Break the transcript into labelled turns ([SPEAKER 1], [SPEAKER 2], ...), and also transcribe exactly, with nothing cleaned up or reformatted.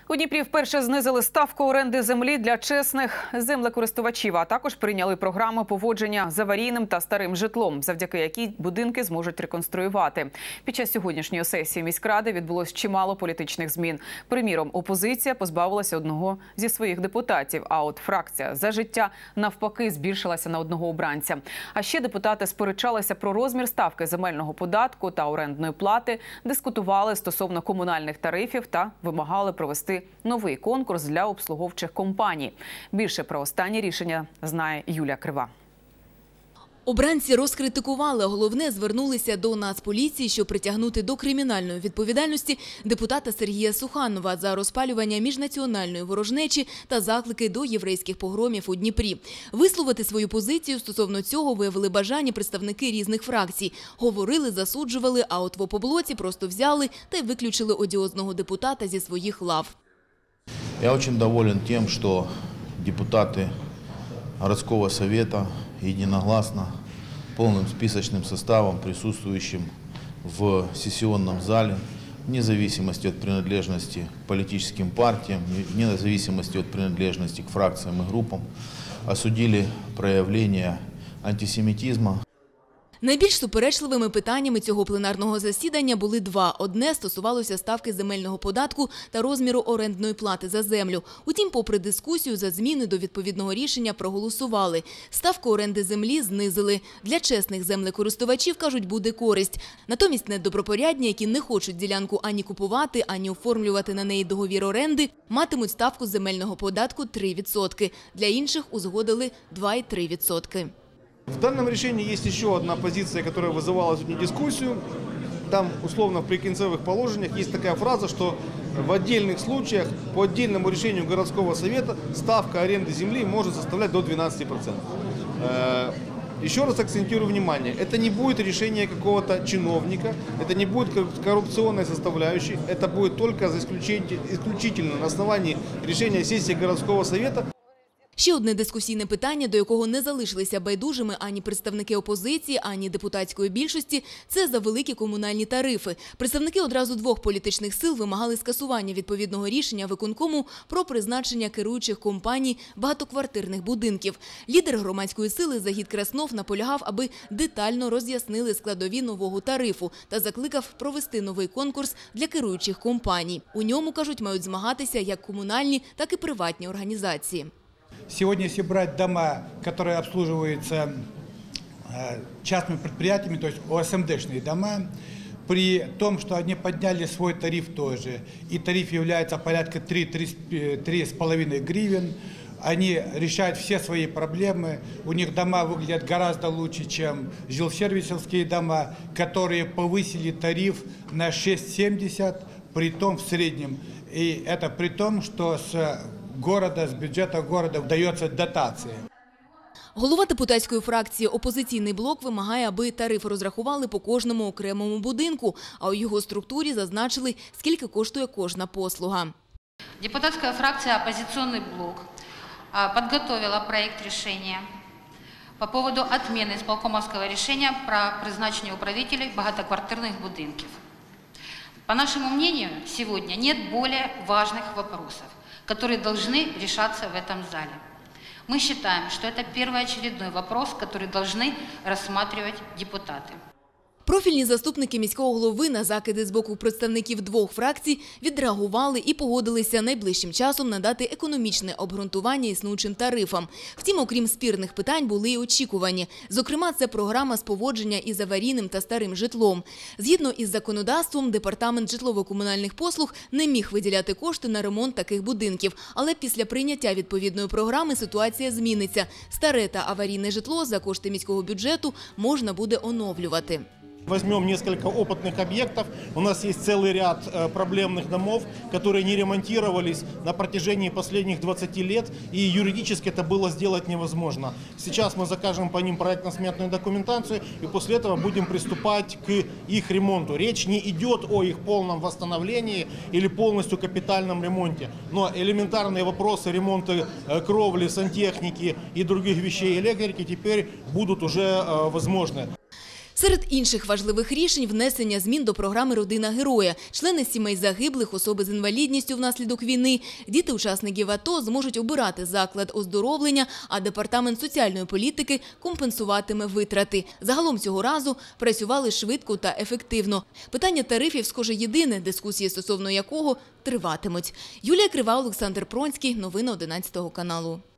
[SPEAKER 1] У Дніпрі вперше знизили ставку оренди землі для чесних землекористувачів, а також прийняли програму поводження з аварійним та старим житлом, завдяки якій будинки зможуть реконструювати. Під час сьогоднішньої сесії міськради відбулось чимало політичних змін. Приміром, опозиція позбавилася одного зі своїх депутатів, а от фракція «За життя» навпаки збільшилася на одного обранця. А ще депутати сперечалися про розмір ставки земельного податку та орендної плати, дискутували стосовно комунальних тарифів та вимагали провести новий конкурс для обслуговуючих компаній. Більше про останні рішення знає Юлія Крива.
[SPEAKER 2] Обранці розкритикували, а головне звернулися до Нацполіції, щоб притягнути до кримінальної відповідальності депутата Сергія Суханова за розпалювання міжнаціональної ворожнечі та заклики до єврейських погромів у Дніпрі. Висловити свою позицію стосовно цього виявили бажання представники різних фракцій. Говорили, засуджували, а от в «Опоблоці» просто взяли та й виключили одіозного депутата зі своїх лав.
[SPEAKER 3] Я очень доволен тем, что депутаты городского совета единогласно, полным списочным составом, присутствующим в сессионном зале, вне зависимости от принадлежности к политическим партиям, вне зависимости от принадлежности к фракциям и группам, осудили проявление антисемитизма.
[SPEAKER 2] Найбільш суперечливими питаннями цього пленарного засідання були два. Одне стосувалося ставки земельного податку та розміру орендної плати за землю. Утім, попри дискусію, за зміни до відповідного рішення проголосували. Ставку оренди землі знизили. Для чесних землекористувачів, кажуть, буде користь. Натомість недобропорядні, які не хочуть ділянку ані купувати, ані оформлювати на неї договір оренди, матимуть ставку земельного податку три відсотки. Для інших узгодили два і три відсотки.
[SPEAKER 4] В данном решении есть еще одна позиция, которая вызывала сегодня дискуссию. Там, условно, в прикинцевых положениях есть такая фраза, что в отдельных случаях по отдельному решению городского совета ставка аренды земли может составлять до двенадцати процентов. Еще раз акцентирую внимание, это не будет решение какого-то чиновника, это не будет коррупционной составляющей, это будет только за исключительно на основании решения сессии городского совета.
[SPEAKER 2] Ще одне дискусійне питання, до якого не залишилися байдужими ані представники опозиції, ані депутатської більшості – це за великі комунальні тарифи. Представники одразу двох політичних сил вимагали скасування відповідного рішення виконкому про призначення керуючих компаній багатоквартирних будинків. Лідер громадської сили Загід Краснов наполягав, аби детально роз'яснили складові нового тарифу та закликав провести новий конкурс для керуючих компаній. У ньому, кажуть, мають змагатися як комунальні, так і приватні організації.
[SPEAKER 5] Сегодня, если брать дома, которые обслуживаются частными предприятиями, то есть о эс эм дэ-шные дома, при том, что они подняли свой тариф тоже, и тариф является порядка три с половиной гривен, они решают все свои проблемы, у них дома выглядят гораздо лучше, чем жилсервисовские дома, которые повысили тариф на шесть семьдесят, при том в среднем, и это при том, что с города, з бюджету города вдається дотація.
[SPEAKER 2] Голова депутатської фракції «Опозиційний блок» вимагає, аби тариф розрахували по кожному окремому будинку, а у його структурі зазначили, скільки коштує кожна послуга.
[SPEAKER 6] Депутатська фракція «Опозиційний блок» підготовила проект рішення по поводу відміни исполкомовського рішення про призначення управителей багатоквартирних будинків. По нашему мнению, сегодня нет более важных вопросов, которые должны решаться в этом зале. Мы считаем, что это первоочередной вопрос, который должны рассматривать депутаты.
[SPEAKER 2] Профільні заступники міського голови на закиди з боку представників двох фракцій відреагували і погодилися найближчим часом надати економічне обґрунтування існуючим тарифам. Втім, окрім спірних питань, були й очікувані. Зокрема, це програма з поводження із аварійним та старим житлом. Згідно із законодавством, департамент житлово-комунальних послуг не міг виділяти кошти на ремонт таких будинків. Але після прийняття відповідної програми ситуація зміниться. Старе та аварійне житло за кошти міського бюджету можна буде оновлювати.
[SPEAKER 4] Возьмем несколько опытных объектов. У нас есть целый ряд проблемных домов, которые не ремонтировались на протяжении последних двадцати лет, и юридически это было сделать невозможно. Сейчас мы закажем по ним проектно-сметную документацию, и после этого будем приступать к их ремонту. Речь не идет о их полном восстановлении или полностью капитальном ремонте, но элементарные вопросы ремонта кровли, сантехники и других вещей электрики теперь будут уже возможны.
[SPEAKER 2] Серед інших важливих рішень – внесення змін до програми «Родина героя». Члени сімей загиблих, особи з інвалідністю внаслідок війни, діти учасників АТО зможуть обирати заклад оздоровлення, а Департамент соціальної політики компенсуватиме витрати. Загалом цього разу працювали швидко та ефективно. Питання тарифів, схоже, єдине, дискусії стосовно якого триватимуть. Юлія Крива, Олександр Пронський. Новини одинадцятого каналу.